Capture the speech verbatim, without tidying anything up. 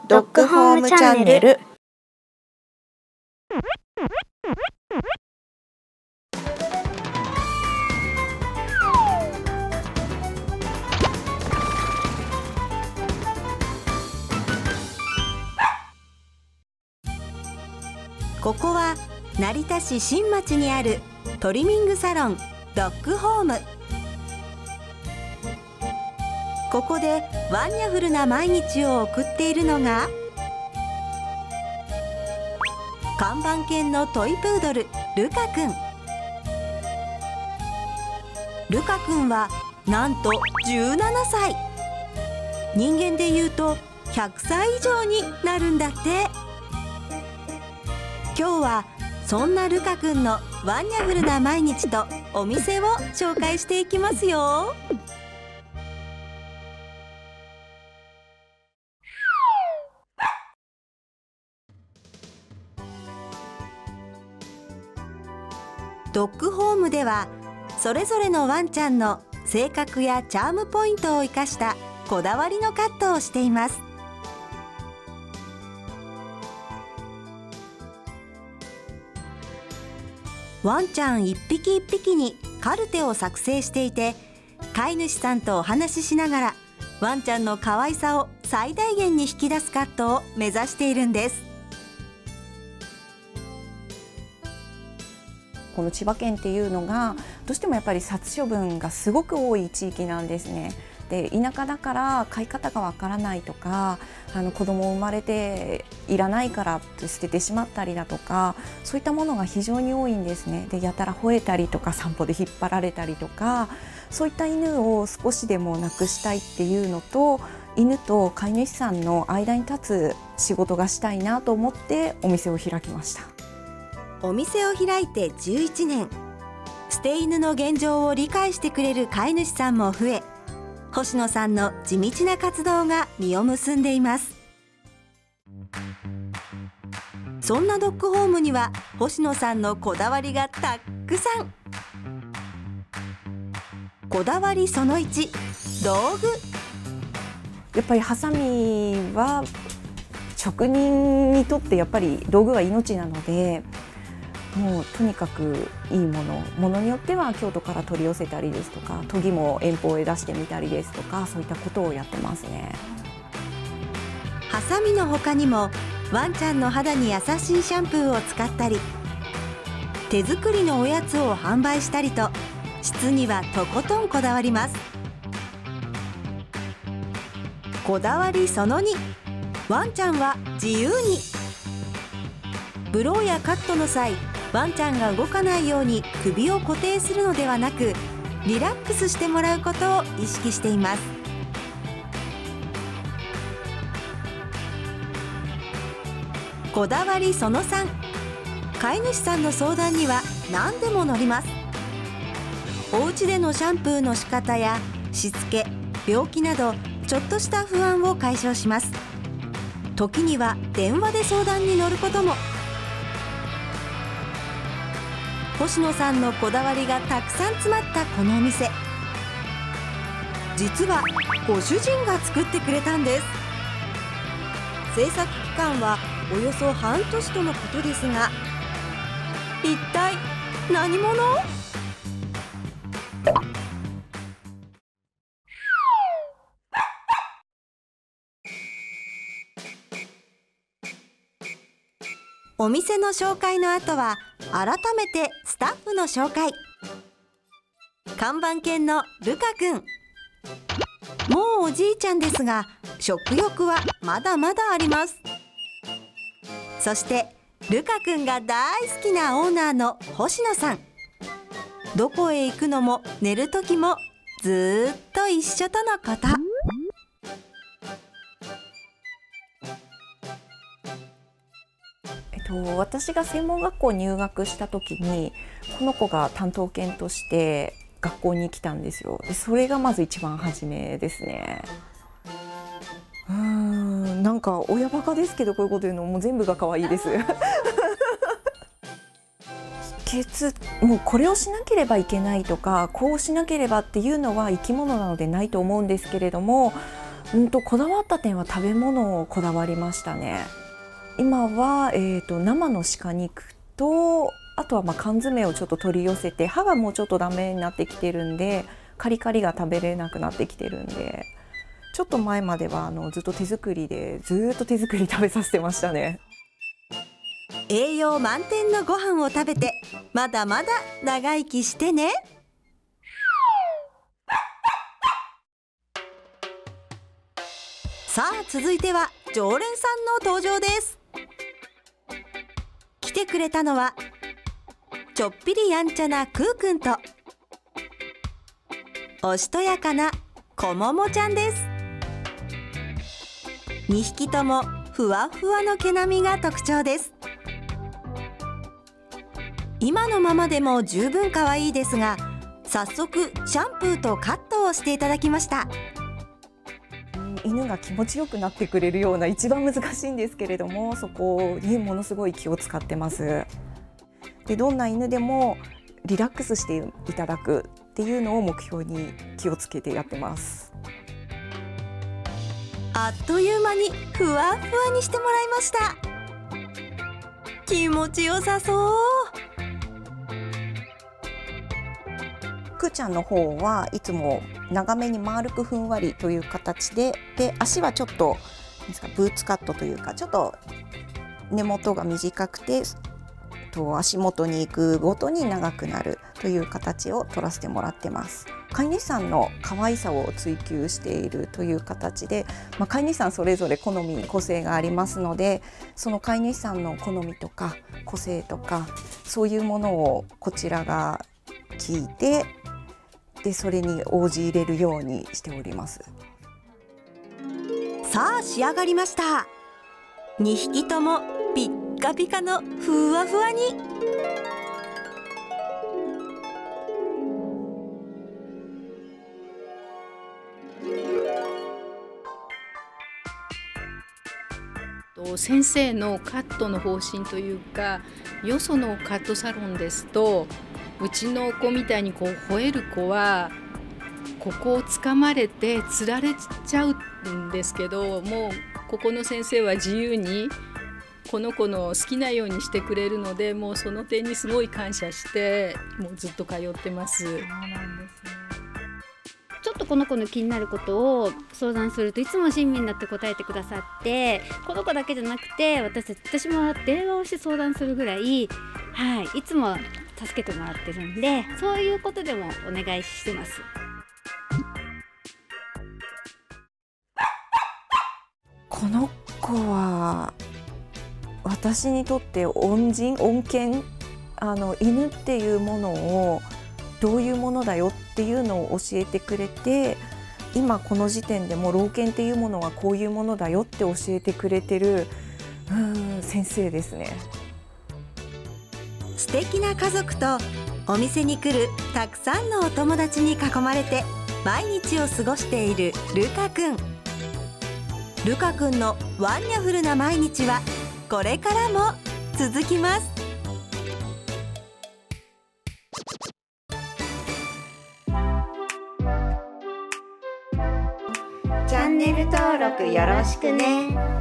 ドッグホームチャンネル。 ここは成田市新町にあるトリミングサロンドッグホーム。ここでワンニャフルな毎日を送っているのが看板犬のトイプードルルカくん。ルカくんはなんとじゅうななさい。人間でいうとひゃくさい以上になるんだって。今日はそんなルカくんのワンニャフルな毎日とお店を紹介していきますよ。ドッグホームではそれぞれのワンちゃんの性格やチャームポイントを生かしたこだわりのカットをしています。ワンちゃん一匹一匹にカルテを作成していて、飼い主さんとお話ししながらワンちゃんの可愛さを最大限に引き出すカットを目指しているんです。 この千葉県っていうのがどうしてもやっぱり殺処分がすごく多い地域なんですね。で田舎だから飼い方がわからないとか、あの子供生まれていらないから捨ててしまったりだとか、そういったものが非常に多いんですね。でやたら吠えたりとか散歩で引っ張られたりとか、そういった犬を少しでもなくしたいっていうのと、犬と飼い主さんの間に立つ仕事がしたいなと思ってお店を開きました。 お店を開いてじゅういちねん、捨て犬の現状を理解してくれる飼い主さんも増え、星野さんの地道な活動が実を結んでいます。そんなドッグホームには星野さんのこだわりがたくさん。こだわりそのいち、道具。 やっぱりハサミは職人にとってやっぱり道具は命なので、もうとにかくいいもの、ものによっては京都から取り寄せたりですとか、研ぎも遠方へ出してみたりですとか、そういったことをやってますね。 ハサミの他にもワンちゃんの肌に優しいシャンプーを使ったり、手作りのおやつを販売したりと、質にはとことんこだわります。こだわりそのに、ワンちゃんは自由に。ブローやカットの際、ワンちゃんが動かないように首を固定するのではなく、リラックスしてもらうことを意識しています。こだわりそのさん、飼い主さんの相談には何でも乗ります。お家でのシャンプーの仕方やしつけ、病気などちょっとした不安を解消します。時には電話で相談に乗ることも。星野さんのこだわりがたくさん詰まったこのお店、実はご主人が作ってくれたんです。制作期間はおよそ半年とのことですが、一体何者？お店の紹介の後は改めてスタッフの紹介。看板犬のルカくん、もうおじいちゃんですが食欲はまだまだあります。そしてルカくんが大好きなオーナーの星野さん、どこへ行くのも寝る時もずーっと一緒とのこと。 私が専門学校入学した時にこの子が担当犬として学校に来たんですよ。でそれがまず一番初めですね。うーん、なんか親バカですけど、こういうこと言うのもう全部が可愛いです秘訣、もうこれをしなければいけないとかこうしなければっていうのは生き物なのでないと思うんですけれども、 うんとこだわった点は食べ物をこだわりましたね。今は、えーと、生の鹿肉と、あとはまあ缶詰をちょっと取り寄せて、歯がもうちょっとダメになってきてるんで、カリカリが食べれなくなってきてるんで、ちょっと前まではあのずっと手作りでずっと手作り食べさせてましたね。 栄養満点のご飯を食べて、まだまだ長生きしてね。さあ続いては常連さんの登場です。来てくれたのはちょっぴりやんちゃなくーくんとおしとやかなこももちゃんです。にひきともふわふわの毛並みが特徴です。今のままでも十分可愛いですが、早速シャンプーとカットをしていただきました。 犬が気持ちよくなってくれるような、一番難しいんですけれども、そこにものすごい気を使ってます。で、どんな犬でもリラックスしていただくっていうのを目標に気をつけてやってます。 あっという間にふわふわにしてもらいました。気持ちよさそう。 くーちゃんの方はいつも長めに丸くふんわりという形で、で足はちょっとですかブーツカットというか、ちょっと根元が短くてと足元に行くごとに長くなるという形を取らせてもらってます。飼い主さんの可愛さを追求しているという形で、まあ、飼い主さんそれぞれ好み個性がありますので、その飼い主さんの好みとか個性とかそういうものをこちらが聞いて、でそれに応じれるようにしております。 さあ仕上がりました。にひきともピッカピカのふわふわに。 先生のカットの方針というか、よそのカットサロンですと、うちの子みたいにこう吠える子はここを掴まれてつられちゃうんですけど、もうここの先生は自由にこの子の好きなようにしてくれるので、もうその点にすごい感謝して、もうずっと通ってます。そうなんですね。 ちょっとこの子の気になることを相談するといつも親身になって答えてくださって、この子だけじゃなくて私私も電話をして相談するぐらい、はい、いつも助けてもらってるんで、そういうことでもお願いしてます。 この子は私にとって恩人恩犬、あの犬っていうものをどういうものだよっていうのを教えてくれて、今この時点でも老犬っていうものはこういうものだよって教えてくれてるうーん先生ですね。 素敵な家族とお店に来るたくさんのお友達に囲まれて毎日を過ごしているルカくん。ルカくんのワンニャフルな毎日はこれからも続きます。 チャンネル登録よろしくね。